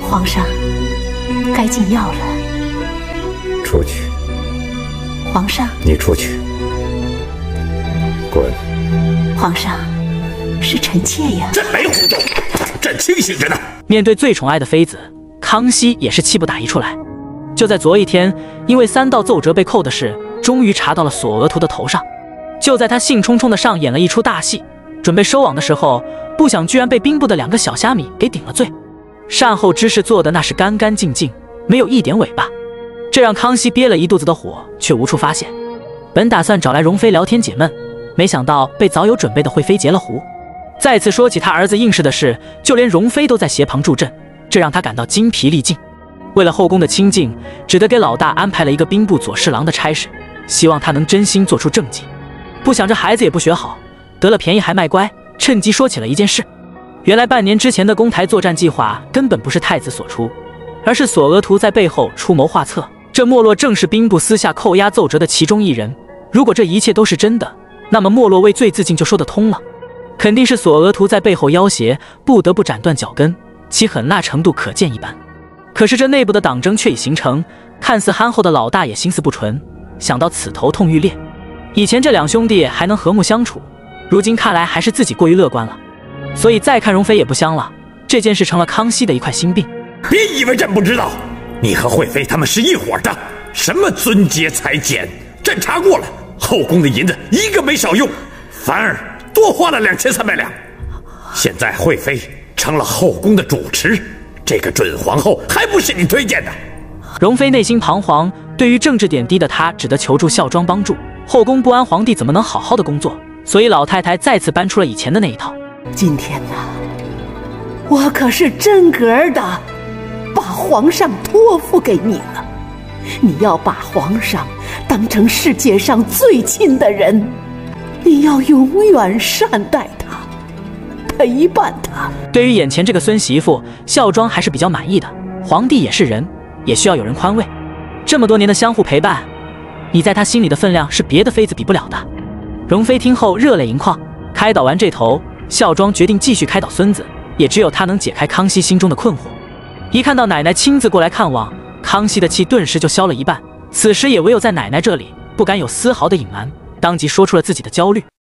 皇上，该进药了。 出去。 皇上， 你出去。滚。 皇上，是臣妾呀。 朕没胡诌，朕清醒着呢。 面对最宠爱的妃子，康熙也是气不打一处来。就在昨一天，因为3道奏折被扣的事，终于查到了索额图的头上。就在他兴冲冲地上演了一出大戏，准备收网的时候，不想居然被兵部的2个小虾米给顶了罪。善后之事做的那是干干净净，没有一点尾巴，这让康熙憋了一肚子的火，却无处发泄。本打算找来容妃聊天解闷，没想到被早有准备的惠妃截了胡。再次说起他儿子应试的事，就连容妃都在斜旁助阵，这让他感到精疲力尽。为了后宫的清静，只得给老大安排了一个兵部左侍郎的差事，希望他能真心做出政绩。不想这孩子也不学好，得了便宜还卖乖，趁机说起了一件事。原来半年之前的攻台作战计划根本不是太子所出，而是索额图在背后出谋划策。这莫洛正是兵部私下扣押奏折的其中一人。如果这一切都是真的，那么莫洛为罪自尽就说得通了。肯定是索额图在背后要挟，不得不斩断脚跟，其狠辣程度可见一斑。可是这内部的党争却已形成，看似憨厚的老大也心思不纯，想到此头痛欲裂。以前这2兄弟还能和睦相处，如今看来还是自己过于乐观了。所以再看容妃也不香了，这件事成了康熙的一块心病。 别以为朕不知道，你和惠妃他们是一伙的，什么尊节裁减，朕查过了，后宫的银子一个没少用，反而多花了2300两。现在惠妃成了后宫的主持，这个准皇后还不是你推荐的？ 容妃内心彷徨，对于政治点滴的她只得求助孝庄帮助。后宫不安，皇帝怎么能好好的工作？所以老太太再次搬出了以前的那一套。 今天呐，我可是真格的把皇上托付给你了，你要把皇上当成世界上最亲的人，你要永远善待他，陪伴他。 对于眼前这个孙媳妇，孝庄还是比较满意的。皇帝也是人，也需要有人宽慰。这么多年的相互陪伴，你在他心里的分量是别的妃子比不了的。容妃听后热泪盈眶。开导完这头，孝庄决定继续开导孙子，也只有他能解开康熙心中的困惑。一看到奶奶亲自过来看望，康熙的气顿时就消了一半。此时也唯有在奶奶这里，不敢有丝毫的隐瞒，当即说出了自己的焦虑。